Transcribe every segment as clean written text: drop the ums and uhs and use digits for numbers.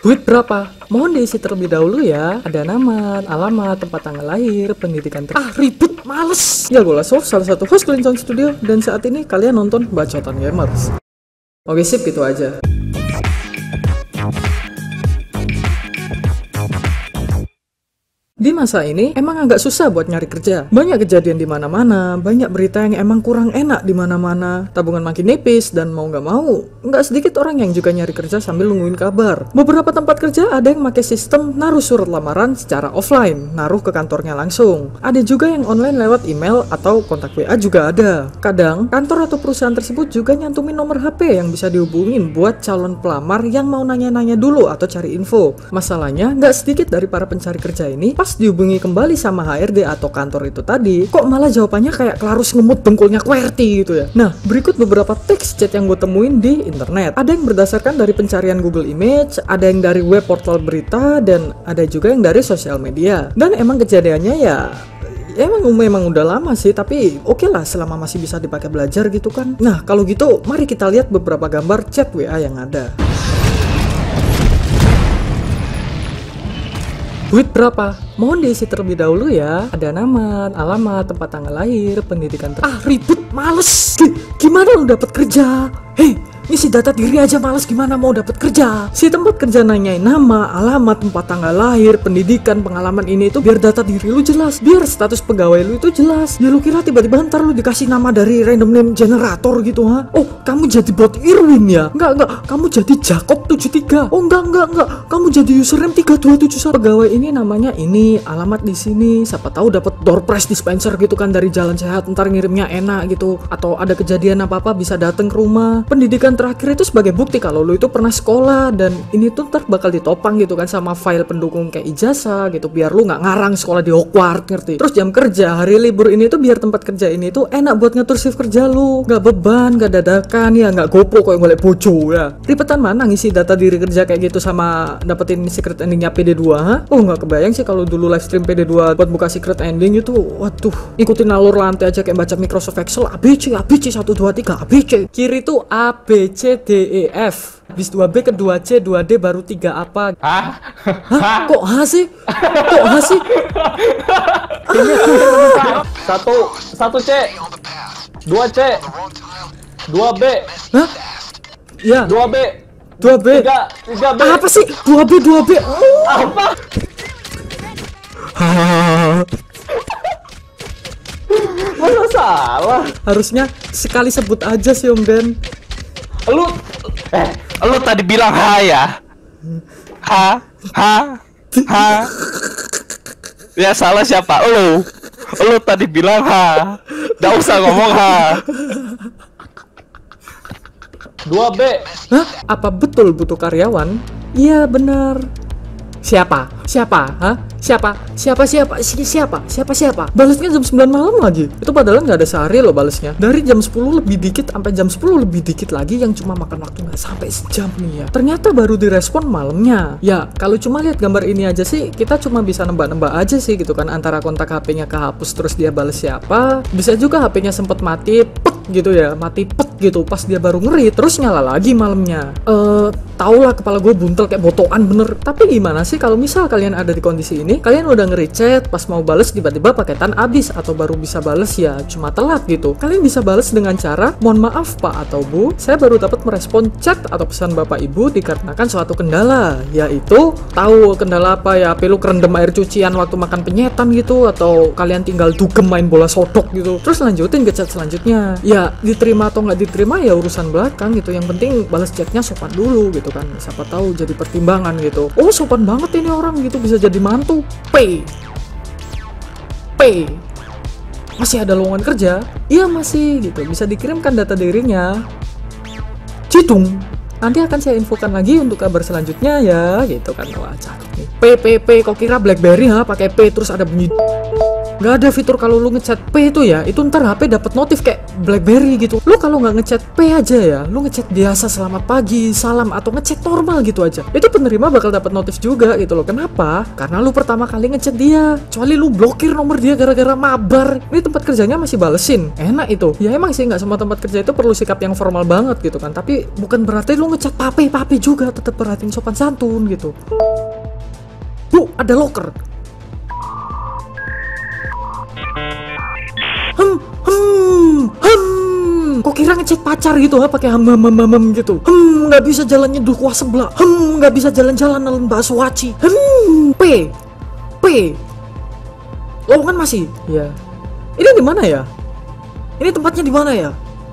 Duit berapa? Mohon diisi terlebih dahulu ya. Ada nama, alamat, tempat tanggal lahir, pendidikan ribet, males. Ya gue Lasov, salah satu host Clean Sound Studio. Dan saat ini kalian nonton Bacotan Gamers. Oke sip, gitu aja. Di masa ini emang agak susah buat nyari kerja. Banyak kejadian di mana-mana, banyak berita yang emang kurang enak di mana-mana. Tabungan makin nipis dan mau nggak mau, nggak sedikit orang yang juga nyari kerja sambil nungguin kabar. Beberapa tempat kerja ada yang pakai sistem naruh surat lamaran secara offline, naruh ke kantornya langsung. Ada juga yang online lewat email atau kontak WA juga ada. Kadang kantor atau perusahaan tersebut juga nyantumin nomor HP yang bisa dihubungin buat calon pelamar yang mau nanya-nanya dulu atau cari info. Masalahnya nggak sedikit dari para pencari kerja ini pas dihubungi kembali sama HRD atau kantor itu tadi, kok malah jawabannya kayak Klarus ngemut bengkulnya QWERTY gitu ya. Nah, berikut beberapa teks chat yang gue temuin di internet. Ada yang berdasarkan dari pencarian Google Image, ada yang dari web portal berita, dan ada juga yang dari sosial media. Dan emang kejadiannya ya emang udah lama sih, tapi oke lah selama masih bisa dipakai belajar gitu kan. Nah, kalau gitu mari kita lihat beberapa gambar chat WA yang ada. Duit berapa? Mohon diisi terlebih dahulu ya. Ada nama, alamat, tempat tanggal lahir, pendidikan ribet, males. Gimana lu dapat kerja? Hei, ngisi data diri aja males, gimana mau dapat kerja? Si tempat kerja nanyain nama, alamat, tempat tanggal lahir, pendidikan, pengalaman ini itu biar data diri lu jelas, biar status pegawai lu itu jelas. Ya lu kira tiba-tiba ntar lu dikasih nama dari random name generator gitu ha? Oh, kamu jadi bot Irwin ya? Enggak, kamu jadi Jacob 73. Oh enggak, kamu jadi username 3271. Pegawai ini namanya ini, alamat di sini. Siapa tahu dapat door prize dispenser gitu kan dari Jalan Sehat, ntar ngirimnya enak gitu. Atau ada kejadian apa-apa bisa datang ke rumah. Pendidikan terakhir itu sebagai bukti kalau lu itu pernah sekolah, dan ini tuh ntar bakal ditopang gitu kan sama file pendukung kayak ijazah gitu, biar lu nggak ngarang sekolah di Hogwarts, ngerti? Terus jam kerja, hari libur ini tuh biar tempat kerja ini tuh enak buat ngatur shift kerja lu, nggak beban, nggak dadakan ya, nggak gopo kok yang golek bojo ya. Ribetan mana ngisi data diri kerja kayak gitu sama dapetin secret endingnya PD2 ha? Oh nggak kebayang sih kalau dulu live stream PD2 buat buka secret ending itu, waduh, ikutin alur lantai aja kayak baca Microsoft Excel, ABC 1 2 3 ABC. Kiri tuh A B C D E F, bis 2B ke 2C 2D baru 3 apa? Hah? Kok H sih? Satu C, 2C, 2B. Hah? Ya. 2B. 3B. Apa sih? 2B. Apa? Masa salah? Harusnya sekali sebut aja sih Om Ben. Lu tadi bilang ha ya? Ha. Ya salah siapa? Lu tadi bilang ha. Nggak usah ngomong ha. 2B. Hah? Apa betul butuh karyawan? Iya benar. Siapa? Hah? Siapa? Balasnya jam 9 malam lagi. Itu padahal nggak ada sehari loh balasnya. Dari jam 10 lebih dikit sampai jam 10 lebih dikit lagi, yang cuma makan waktu nggak sampai sejam nih ya. Ternyata baru direspon malamnya. Ya, kalau cuma lihat gambar ini aja sih, kita cuma bisa nembak-nembak aja sih gitu kan, antara kontak HP-nya kehapus terus dia balas siapa. Bisa juga HP-nya sempet mati, gitu ya, mati gitu pas dia baru ngeri terus nyala lagi malamnya. Tau lah kepala gue buntel kayak botokan bener. Tapi gimana sih kalau misal kalian ada di kondisi ini, kalian udah ngeri chat, pas mau bales tiba-tiba paketan habis atau baru bisa bales ya cuma telat gitu. Kalian bisa bales dengan cara, mohon maaf Pak atau Bu, saya baru dapat merespon chat atau pesan Bapak Ibu dikarenakan suatu kendala, yaitu tahu kendala apa ya, lu kerendam air cucian waktu makan penyetan gitu, atau kalian tinggal dugem main bola sodok gitu. Terus lanjutin ke chat selanjutnya. Ya diterima atau nggak diterima ya urusan belakang gitu, yang penting balas chatnya sopan dulu gitu kan, siapa tahu jadi pertimbangan gitu. Oh sopan banget ini orang gitu, bisa jadi mantu. P masih ada lowongan kerja? Iya masih gitu, bisa dikirimkan data dirinya. Citung, nanti akan saya infokan lagi untuk kabar selanjutnya ya gitu kan. Wah cakep nih. P kok kira BlackBerry ha, pakai P terus ada bunyi Nggak ada fitur kalau lu ngechat P itu ya, itu ntar HP dapat notif kayak BlackBerry gitu. Lu kalau nggak ngechat P aja ya, lu ngechat biasa selamat pagi, salam, atau ngechat normal gitu aja, itu penerima bakal dapat notif juga gitu loh. Kenapa? Karena lu pertama kali ngechat dia. Kecuali lu blokir nomor dia gara-gara mabar. Ini tempat kerjanya masih balesin. Enak itu. Ya emang sih nggak semua tempat kerja itu perlu sikap yang formal banget gitu kan. Tapi bukan berarti lu ngechat papi juga, tetap perhatiin sopan santun gitu. Bu, ada loker. Kok kira ngechat pacar gitu ha, pakai gitu. Nggak bisa jalannya nyeduh kuah sebelah. Nggak bisa jalan-jalan nelen bakso waci. P. Lowongan masih? Ya. Ini di mana ya? Ini tempatnya di mana ya?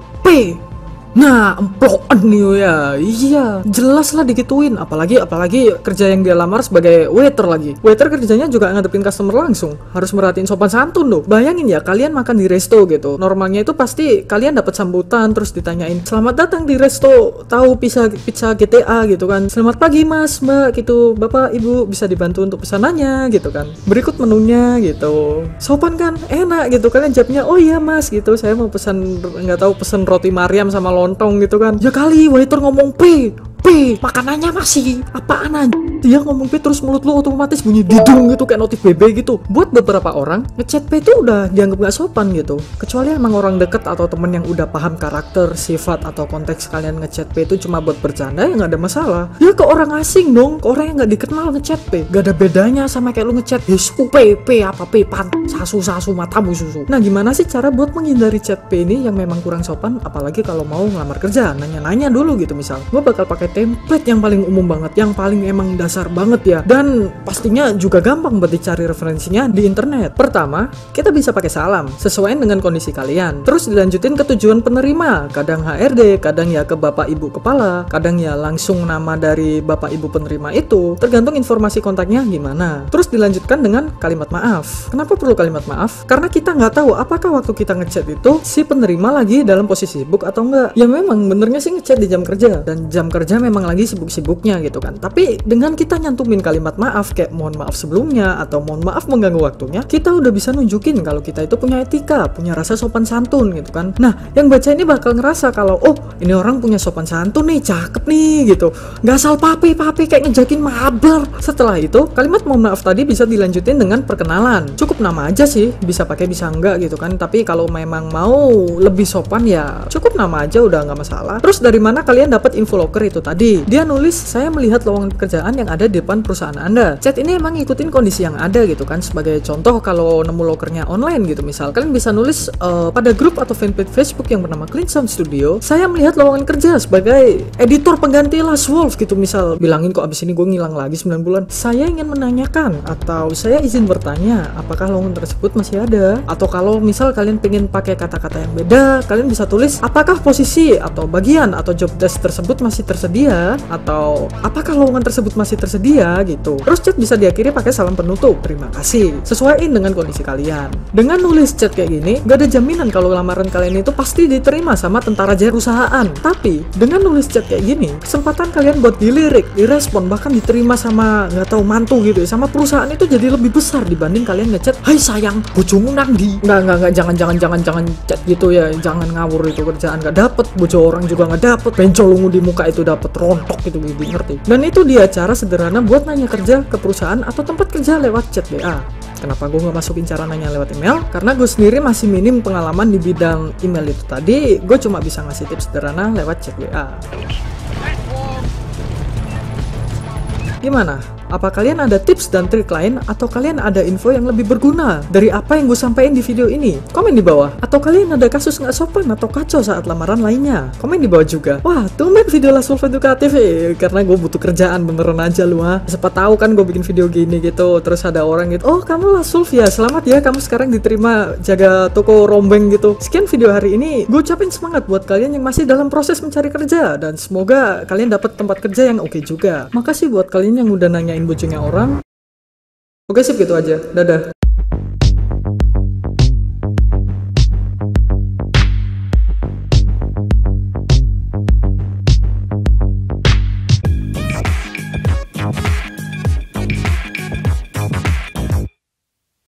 P. Nah, emploan nih ya. Iya, jelas lah digituin. Apalagi kerja yang dia lamar sebagai waiter lagi. Waiter kerjanya juga ngadepin customer langsung. Harus merhatiin sopan santun loh. Bayangin ya, kalian makan di resto gitu. Normalnya itu pasti kalian dapat sambutan terus ditanyain, "Selamat datang di resto tahu pizza GTA" gitu kan. "Selamat pagi Mas, Mbak" gitu. "Bapak, Ibu bisa dibantu untuk pesanannya" gitu kan. "Berikut menunya" gitu. Sopan kan? Enak gitu. Kalian jawabnya, "Oh iya Mas" gitu. "Saya mau pesan pesan roti Mariam sama lontong" gitu kan. Ya kali waiter ngomong P, makanannya masih apaan aja. Dia ngomong P terus mulut lu otomatis bunyi didung gitu kayak notif BB gitu. Buat beberapa orang ngechat P itu udah dianggap gak sopan gitu. Kecuali emang orang deket atau temen yang udah paham karakter, sifat, atau konteks kalian ngechat P itu cuma buat bercanda, ya gak ada masalah. Ya ke orang asing dong, ke orang yang gak dikenal ngechat P. Gak ada bedanya sama kayak lu ngechat P apa P pan sasu matamu susu. Nah gimana sih cara buat menghindari chat P ini yang memang kurang sopan, apalagi kalau mau ngelamar kerja? Nanya-nanya dulu gitu. Misal gue bakal pakai template yang paling umum banget, yang paling emang dasar banget ya, dan pastinya juga gampang buat dicari referensinya di internet. Pertama, kita bisa pakai salam sesuai dengan kondisi kalian, terus dilanjutin ke tujuan penerima, kadang HRD, kadang ya ke bapak ibu kepala, kadang ya langsung nama dari bapak ibu penerima itu, tergantung informasi kontaknya gimana. Terus dilanjutkan dengan kalimat maaf. Kenapa perlu kalimat maaf? Karena kita nggak tahu apakah waktu kita ngechat itu si penerima lagi dalam posisi sibuk atau enggak. Ya memang benernya sih ngechat di jam kerja, dan jam kerja memang lagi sibuk-sibuknya gitu kan. Tapi dengan kita nyantumin kalimat maaf kayak mohon maaf sebelumnya atau mohon maaf mengganggu waktunya, kita udah bisa nunjukin kalau kita itu punya etika, punya rasa sopan santun gitu kan. Nah, yang baca ini bakal ngerasa kalau oh, ini orang punya sopan santun nih, cakep nih gitu. Nggak asal papi kayak ngejakin mabar. Setelah itu, kalimat mohon maaf tadi bisa dilanjutin dengan perkenalan. Cukup nama aja sih, bisa pakai bisa enggak gitu kan. Tapi kalau memang mau lebih sopan ya cukup nama aja, udah nggak masalah. Terus dari mana kalian dapat info loker itu tadi? Dia nulis, "Saya melihat lowongan pekerjaan yang ada di depan perusahaan Anda." Chat ini emang ngikutin kondisi yang ada gitu kan. Sebagai contoh, kalau nemu lokernya online gitu, misal kalian bisa nulis pada grup atau fanpage Facebook yang bernama Clean Sound Studio, "Saya melihat lowongan kerja sebagai editor pengganti Last Wolf" gitu. Misal bilangin, "Kok abis ini gue ngilang lagi 9 bulan. Saya ingin menanyakan atau saya izin bertanya apakah lowongan tersebut masih ada." Atau kalau misal kalian pengen pakai kata-kata yang beda, kalian bisa tulis, "Apakah posisi atau bagian atau job desk tersebut masih tersedia?" Atau "Apakah lowongan tersebut masih tersedia?" gitu. Terus chat bisa diakhiri pakai salam penutup, "Terima kasih." Sesuaiin dengan kondisi kalian. Dengan nulis chat kayak gini, gak ada jaminan kalau lamaran kalian itu pasti diterima sama tentara jahat perusahaan. Tapi dengan nulis chat kayak gini, kesempatan kalian buat dilirik, direspon, bahkan diterima sama nggak tahu mantu gitu ya, sama perusahaan itu jadi lebih besar dibanding kalian ngechat, "Hai sayang, bojomu nang di." Nggak, jangan chat gitu ya, jangan ngawur. Itu kerjaan nggak dapet, bojo orang juga nggak dapet, bencol ungu di muka itu dapet, rontok gitu, ngerti. Dan itu dia cara sederhana buat nanya kerja ke perusahaan atau tempat kerja lewat chat WA. Kenapa gue nggak masukin cara nanya lewat email? Karena gue sendiri masih minim pengalaman di bidang email itu tadi. Gue cuma bisa ngasih tips sederhana lewat chat WA. Gimana? Apa kalian ada tips dan trik lain, atau kalian ada info yang lebih berguna dari apa yang gue sampaikan di video ini? Komen di bawah. Atau kalian ada kasus nggak sopan atau kacau saat lamaran lainnya? Komen di bawah juga. Wah, tumben video Last Wolf edukatif karena gue butuh kerjaan beneran aja lu ha. Siapa tahu kan gue bikin video gini gitu, terus ada orang gitu, "Oh kamu Last Wolf ya, selamat ya kamu sekarang diterima jaga toko rombeng gitu." Sekian video hari ini. Gue ucapin semangat buat kalian yang masih dalam proses mencari kerja, dan semoga kalian dapat tempat kerja yang oke juga. Makasih buat kalian yang udah nanyain bojonya orang. Oke sip, gitu aja. Dadah.